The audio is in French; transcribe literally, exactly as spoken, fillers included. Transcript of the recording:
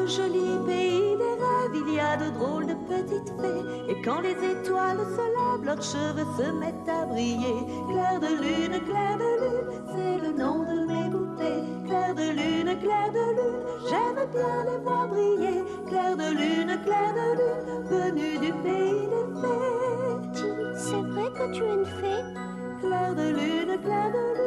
joli pays des rêves, il y a de drôles de petites fées. Et quand les étoiles se lèvent, leurs cheveux se mettent à briller. Clair de lune, clair de lune, c'est le nom de mes poupées. Clair de lune, clair de lune, j'aime bien les voir briller. Clair de lune, clair de lune, venu du pays des fées. Tim, c'est vrai que tu es une fée? Clair de lune, clair de lune.